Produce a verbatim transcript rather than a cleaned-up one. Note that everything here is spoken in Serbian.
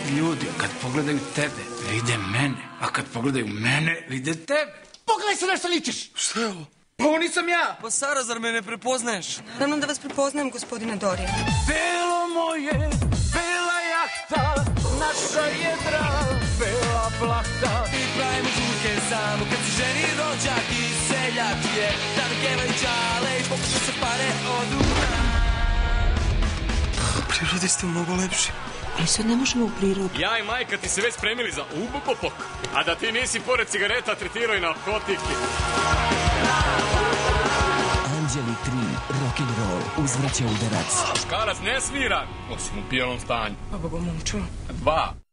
ljudi kad pogledaju tebe, vide mene, a kad pogledaju mene, vide tebe. Pogledaj se nešto ličiš! Šta je ovo? Pa ovo nisam ja! Pa Sara, zar me ne prepoznaješ? Naravno da vas prepoznajem, gospodine Dorijan. Belo moje, bela jahta, naša jedra, bela plahta. Mi pravimo žurke samo kad si ženi rođak i seljak je. Tada keva i čale i pokuša se pare od una. U prirodi ste mnogo lepši. Ali sad ne možemo u prirodu. Ja i majka ti se već spremili za ubopopok, a da ti nisi pored cigareta tretirao i narkotike. Anđeli tri, rock'n'roll, uzvraća udarac. Škarac ne svira, osim u pijanom stanju. Pa Boga momču. Dva.